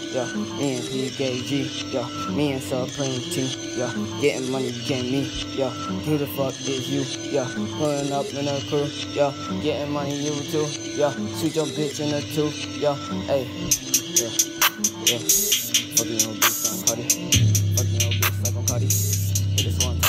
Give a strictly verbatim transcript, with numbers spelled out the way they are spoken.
yeah. Me and P K G, yeah. Me and Supreme Team, yeah. Getting money, you getting me, yeah. Who the fuck is you, yeah. Pulling up in a crew, yeah. Getting money, you too, yeah. Shoot your bitch in the tooth, yeah. Hey, yeah, yeah. Fucking no bitch, I'm Cardi. Fucking no bitch, like I'm Cardi. Hit this one time.